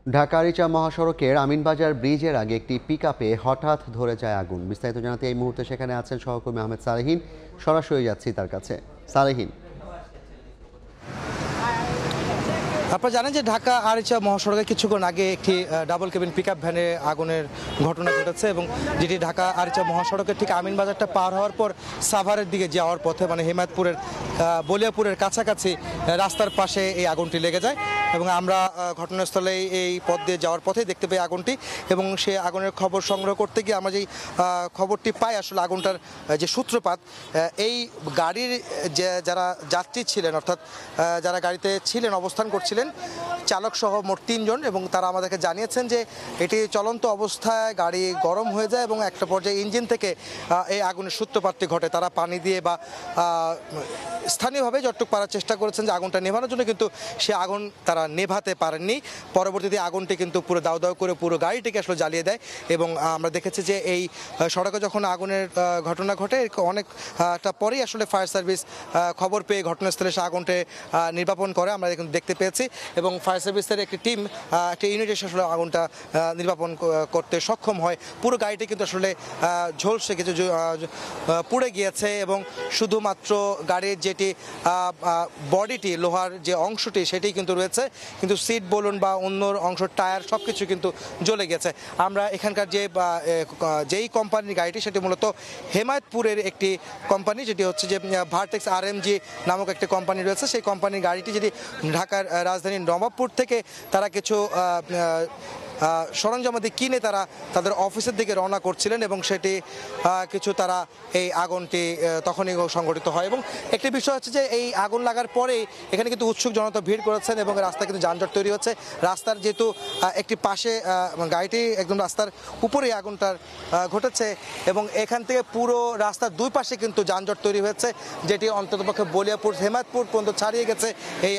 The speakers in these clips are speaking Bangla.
ঢাকা আরিচা মহাসড়কের আমিনবাজার ব্রিজের আগে একটি পিকআপে হঠাৎ ধরে যায় আগুন। বিস্তারিত জানাতে এই মুহূর্তে সেখানে আছেন সহকর্মী আহমেদ সালেহীন। সরাসরি যাচ্ছি তার কাছে। সালেহীন, আপনারা জানেন যে ঢাকা আরিচা মহাসড়কে কিছুক্ষণ আগে একটি ডাবল কেবিন পিকআপ ভ্যানে আগুনের ঘটনা ঘটেছে এবং যেটি ঢাকা আরিচা মহাসড়কের ঠিক আমিনবাজারটা পার হওয়ার পর সাভারের দিকে যাওয়ার পথে মানে হেমায়তপুরের বলিয়াপুরের কাছাকাছি রাস্তার পাশে এই আগুনটি লেগে যায় এবং আমরা ঘটনাস্থলে এই পথ দিয়ে যাওয়ার পথে দেখতে পাই আগুনটি এবং সেই আগুনের খবর সংগ্রহ করতে গিয়ে আমরা যেই খবরটি পাই আসলে আগুনটার যে সূত্রপাত এই গাড়ির যারা যাত্রী ছিলেন অর্থাৎ যারা গাড়িতে ছিলেন অবস্থান করছিলেন চালক সহ মোট 3 জন এবং তারা আমাদেরকে জানিয়েছেন যে এটি চলন্ত অবস্থায় গাড়ি গরম হয়ে যায় এবং একটা পর্যায়ে ইঞ্জিন থেকে এই আগুনের সূত্রপাতটি ঘটে। তারা পানি দিয়ে বা স্থানীয়ভাবে যতটুকু পারার চেষ্টা করেছেন যে আগুনটা নেভানোর জন্য, কিন্তু সে আগুন তারা নেভাতে পারেননি। পরবর্তীতে আগুনটি কিন্তু পুরো দাউ দাউ করে পুরো গাড়িটিকে আসলে জ্বালিয়ে দেয় এবং আমরা দেখেছি যে এই সড়কে যখন আগুনের ঘটনা ঘটে অনেকটা পরেই আসলে ফায়ার সার্ভিস খবর পেয়ে ঘটনাস্থলে সে আগুনটি নির্বাপন করে আমরা কিন্তু দেখতে পেয়েছি এবং ফায়ার সার্ভিসের একটি টিম একটা ইউনিট এসে আসলে আগুনটা নির্বাপন করতে সক্ষম হয়। পুরো গাড়িটি কিন্তু আসলে ঝলসে কিছু পুড়ে গিয়েছে এবং শুধুমাত্র গাড়ির যেটি বডিটি লোহার যে অংশটি সেটি কিন্তু রয়েছে, কিন্তু সিট বলুন বা অন্য অংশ টায়ার সব কিছু কিন্তু জ্বলে গেছে। আমরা এখানকার যেই কোম্পানির গাড়িটি সেটি মূলত হেমায়তপুরের একটি কোম্পানি, যেটি হচ্ছে যে ভার্টেক্স আরএমজি নামক একটি কোম্পানি রয়েছে। সেই কোম্পানির গাড়িটি যেটি ঢাকার রাজধানীর নবাবপুর থেকে তারা কিছু সরঞ্জামাদি কিনে তারা তাদের অফিসের দিকে রওনা করছিলেন এবং সেটি কিছু তারা এই আগুনটি তখনই সংঘটিত হয়। এবং একটি বিষয় হচ্ছে যে এই আগুন লাগার পরেই এখানে কিন্তু উৎসুক জনতা ভিড় করেছেন এবং রাস্তায় কিন্তু যানজট তৈরি হচ্ছে। রাস্তার যেহেতু একটি পাশে গাড়িটি একদম রাস্তার উপরেই আগুনটার ঘটেছে এবং এখান থেকে পুরো রাস্তার দুই পাশে কিন্তু যানজট তৈরি হয়েছে, যেটি অন্ততপক্ষে বলিয়াপুর হেমায়তপুর পর্যন্ত ছাড়িয়ে গেছে এই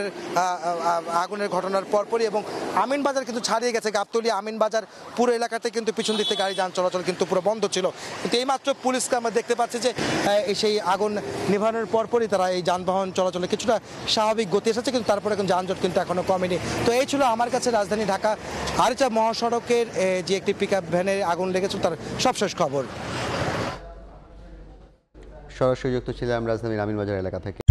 আগুনের ঘটনার পরপরই এবং আমিনবাজার কিন্তু ছাড়িয়ে গেছে। গাবতলী আমিনবাজার পুরো এলাকাতে কিন্তু পিছন দিকে গাড়ি যান চলাচল কিন্তু পুরো বন্ধ ছিল, কিন্তু এইমাত্র পুলিশকে আমরা দেখতে পাচ্ছি যে সেই আগুন নিভানোর পরপরই তারা এই যানবাহন চলাচলে কিছুটা স্বাভাবিক গতি এসেছে, কিন্তু তারপরে এখন যানজট কিন্তু এখনো কমেনি। তো এই ছিল আমার কাছে রাজধানী ঢাকা আরিচা মহাসড়কের যে একটি পিকআপ ভ্যানে আগুন লেগেছে তার সবশেষ খবর। সরাসরি যুক্ত ছিলাম রাজধানীর আমিনবাজার এলাকা থেকে।